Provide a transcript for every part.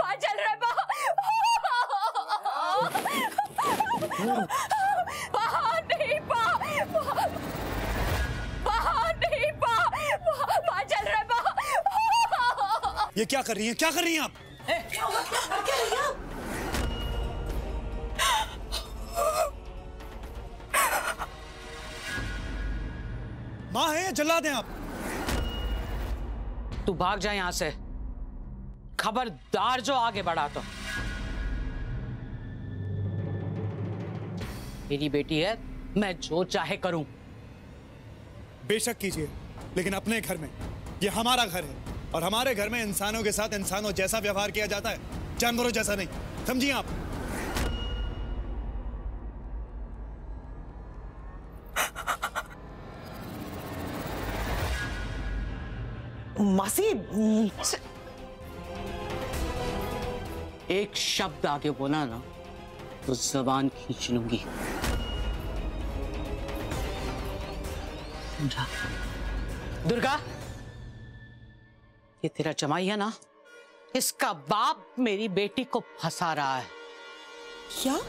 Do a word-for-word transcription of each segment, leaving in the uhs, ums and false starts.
बाहर चल रहा है, बाहर बाहर नहीं, बाहर बाहर नहीं, बाहर बाहर चल रहा है, बाहर। ये क्या कर रही हैं, क्या कर रही हैं आप? क्या हुआ, क्या कर रही हैं आप? माँ है, जला दें आप। तू भाग जा यहां से, खबरदार जो आगे बढ़ा तो। मेरी बेटी है, मैं जो चाहे करूं। बेशक कीजिए, लेकिन अपने घर में। ये हमारा घर है और हमारे घर में इंसानों के साथ इंसानों जैसा व्यवहार किया जाता है, जानवरों जैसा नहीं। समझिए आप? मासी, एक शब्द आगे बोला ना तो जबान खींच लूंगी। दुर्गा, ये तेरा जमाई है ना, इसका बाप मेरी बेटी को फंसा रहा है। क्या?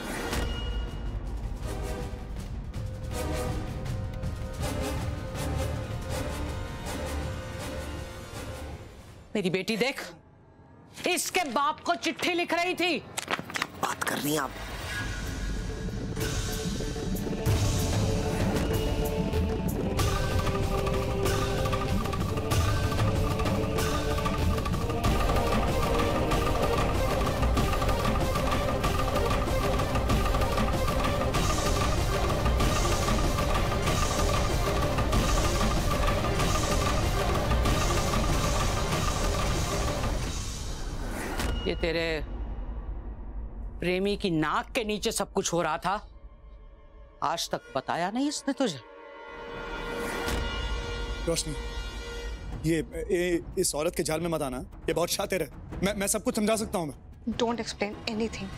मेरी बेटी देख, इसके बाप को चिट्ठी लिख रही थी। क्या बात कर रही हैं आप? ये तेरे प्रेमी की नाक के नीचे सब कुछ हो रहा था, आज तक बताया नहीं इसने तुझे। रोशनी, ये, ये इस औरत के जाल में मत आना, ये बहुत शातिर है। मैं मैं सब कुछ समझा सकता हूँ। मैं डोंट एक्सप्लेन एनीथिंग।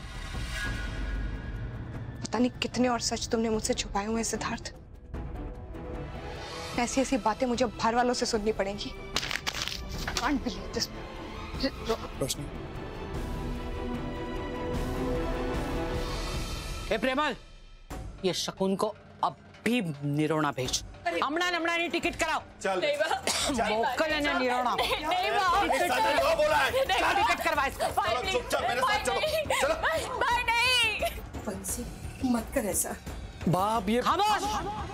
पता नहीं कितने और सच तुमने मुझसे छुपाए हुए हैं सिद्धार्थ। ऐसी ऐसी बातें मुझे बाहर वालों से सुननी पड़ेंगी। Can't believe this. रोशनी, ए प्रेमल, ये शकुन को अभी निरोना भेज। अमना नमना ने टिकट कराओ। चल मोकल ने निरोना। नहीं बाबा, टिकट करवा इसका। चुपचाप मेरे साथ चलो, चलो। भाई नहीं। बंसी, मत कर ऐसा। बाप, ये खामोश।